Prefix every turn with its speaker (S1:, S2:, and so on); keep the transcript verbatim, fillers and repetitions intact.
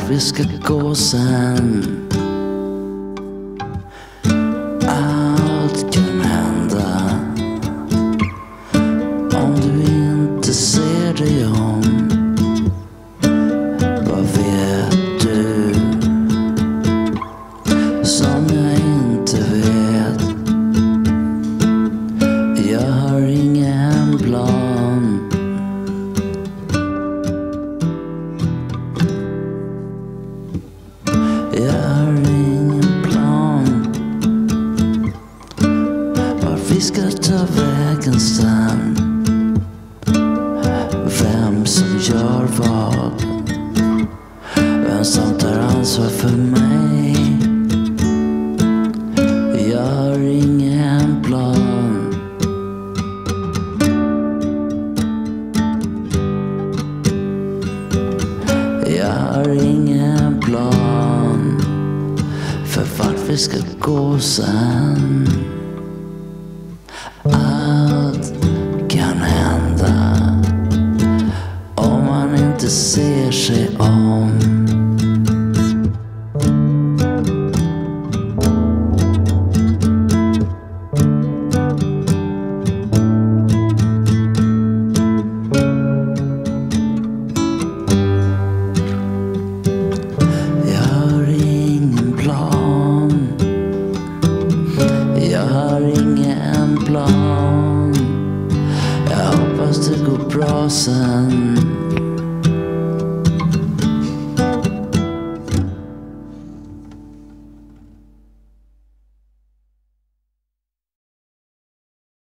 S1: vart vi ska gå sen. Allt kan hända om du inte ser dig om. Vad vet du som jag inte vet? Jag har ingen plan. Jag har ingen plan vart vi ska ta vägen sen. Vem som gör vad, vem som tar ansvar för mig. Jag har ingen plan. Jag har ingen plan för vart vi ska gå sen. Allt kan hända om man inte ser sig om. Jag har ingen plan. Jag hoppas det går bra sen.